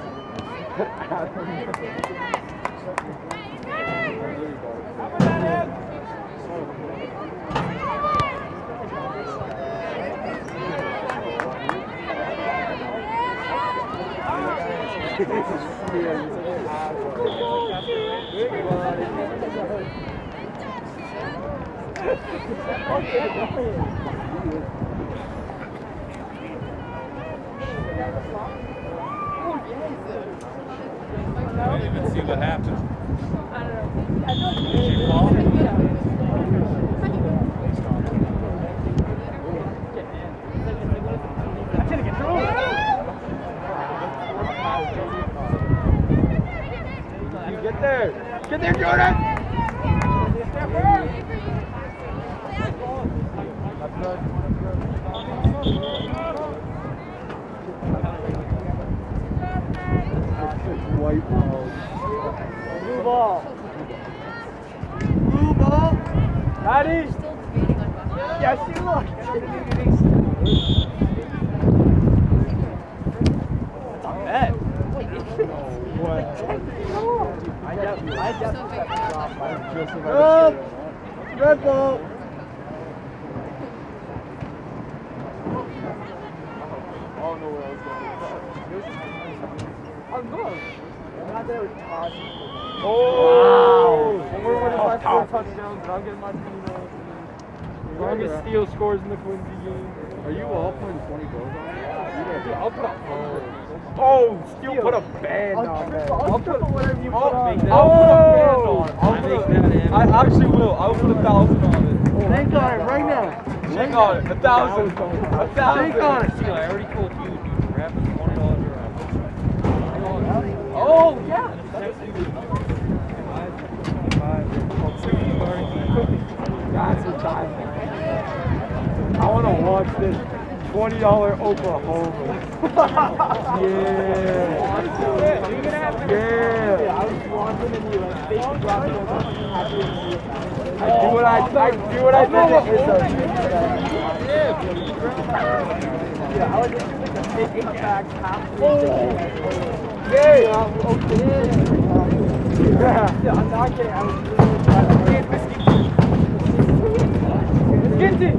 I didn't even see what happened. I don't know. Did she fall? I couldn't get through. You get there. Get there, Jordan. White ball. Blue ball. Blue ball. Ready? Yeah, see, look. That's not bad. What? I definitely, I definitely got to drop my just about Up! Red ball! I don't know where I was going. I'm good. Not that it was tossing. Oh! When we're winning by four touchdowns, and I'm getting my team on. Longest steal scores in the Quincy game. Are you all putting twenty goals on it? Dude, I'll put a oh, still put a band I'll on triple, that. I'll triple whatever you put I'll, on. make that. I'll put a band on. I'll I put make a, that in. I actually will. I'll put a thousand on it. Think on it right now. Shake on it. A thousand. A thousand. Shake on it. See, I already told you, dude. Grab the twenty dollars you're out. Oh, yeah. That's the time. I want to watch this twenty dollar Oklahoma. yeah. Yeah. I was watching and you like fake dropping over. I do what I, I do what I did to Izzo. Yeah, I was just like the fake cutbacks half the Yay! Yeah, I'm not kidding. I was really trying to Quincy!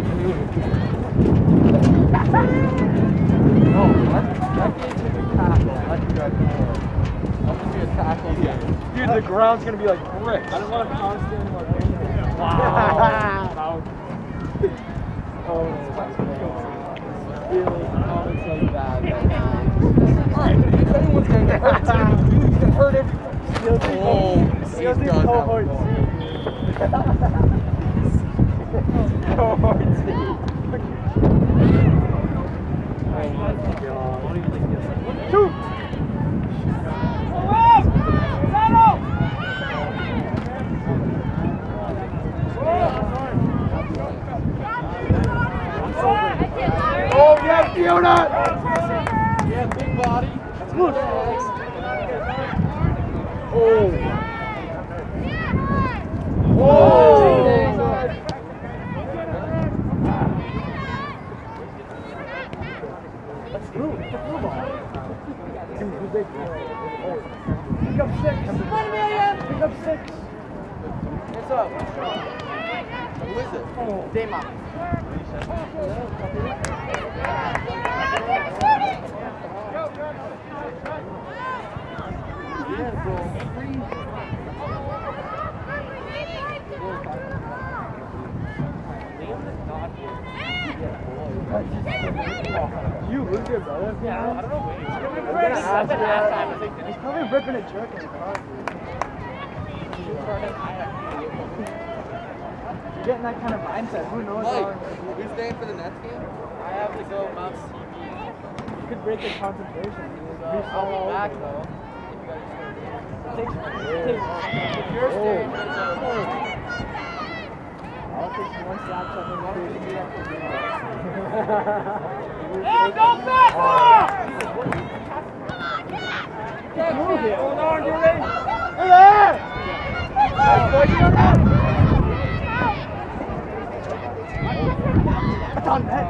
No, that, that game's gonna be tackle. That's good. I'm gonna be a tackle game. Dude, the ground's gonna be like bricks. I don't want to constant like wow. Oh, it's like that. Alright, if anyone's gonna get hurt, you get hurt every. Oh, he's Steals these done that cohorts. ball. Cohorts. Shoot! Oh, yeah, Fiona! Yeah, big body. Look. Oh. Oh. Let's move. Let's move on. Pick up six. Pick up six. What's up? Who is it? Dema. You look good, brother. Yeah, I don't know. He's I'm gonna ask you that. He's probably ripping a jerk in the car. You're getting that kind of mindset. Who knows? Mike, how- who's staying for the Nets game? I have to go Mount T V. You could break the concentration. So I'll be back though. Take, take, if you're staying, I'll take one slap something. Hey, don't back off! Move it. Hold on, you ready? That's on net.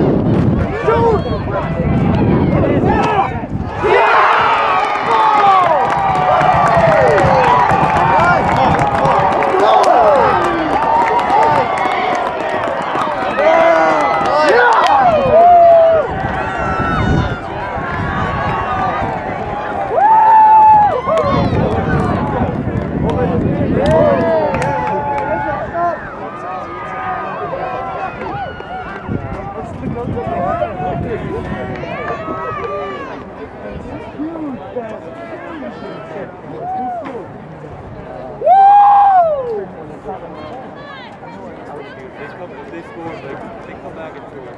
They score, like, they come back and score.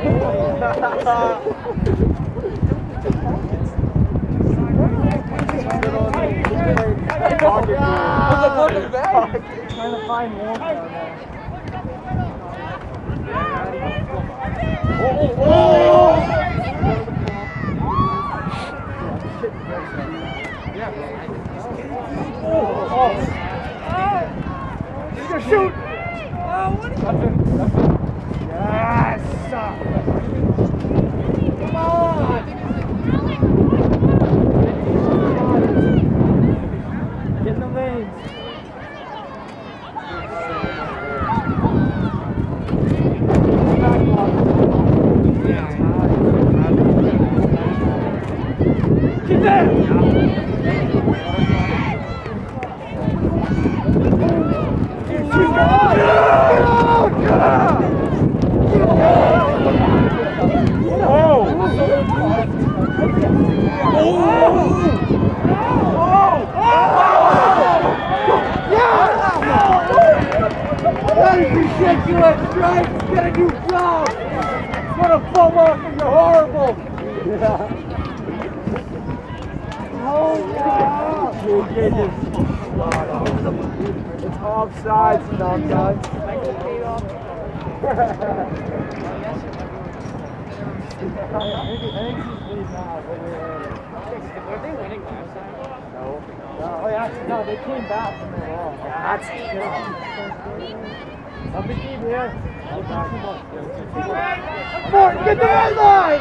Trying to find warmth down there. Oh! Oh! He's gonna shoot! Oh, what are you? Yes! Come on! Get in the lanes. Keep there! Ridiculous! Strike! Get a new job! What a foam off and you're horrible! Yeah. Oh, yeah! It's offside, dumb guy. Were they winning last time? No. Oh yeah, no, they came back from their loss. That's Up the team here. Come on, get the red line!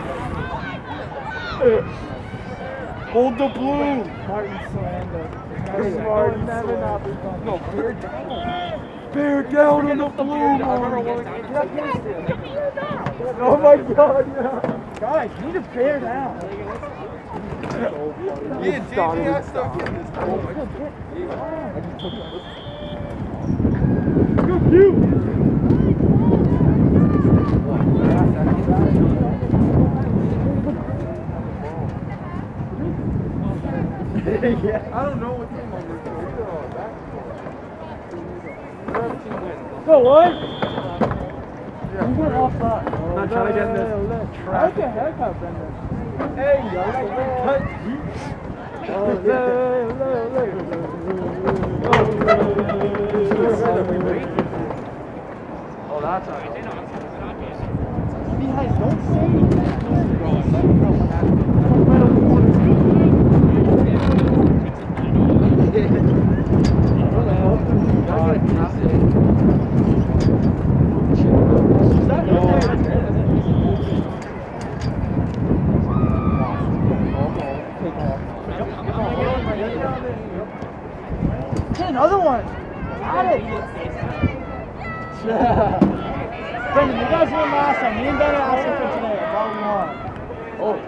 Hold the blue! Martin Solander. Martin Never not be fun. No, bear down. Bear down on the blue, I remember when we Oh my god, yeah. Guys, you need to bear down. Yeah, J J got stuck in this hole. Good view! I don't know what team I'm rooting for. So what? Yeah, You went off that. Not trying to get in this I like your haircut, Brendan. Hey, yo, cut. Oh, Oh, that's all right. Guys, don't say another one. Got it. Brendan, you guys won last time. Me and Ben are asking for today. That's all we want. Oh.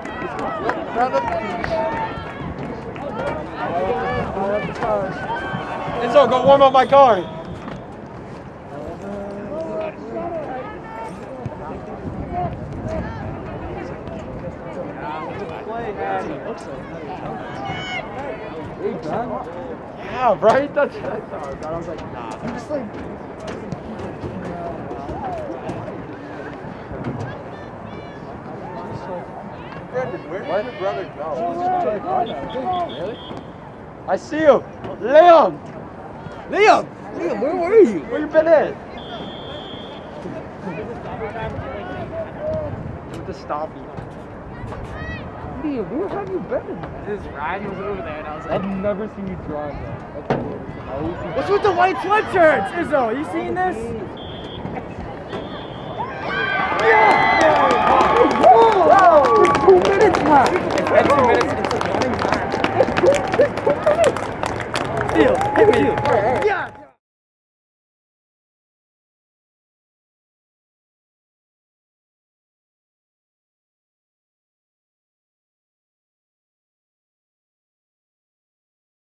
Enzo, go warm up my car. Yeah, right? That's what I thought. I was like, nah. I'm just like. Brendan, where did your brother go? Really? I see you! Liam! Liam! Liam, where were you? Where you been at? With the stoppy. Liam, where have you been? This ride was over there, and I was like, I've never seen you drive though. That's weird. I always see What's with the white sweatshirts? Izzo, you seen this? Two minutes left! at two minutes, it's running time. Steal, hit me. Yes!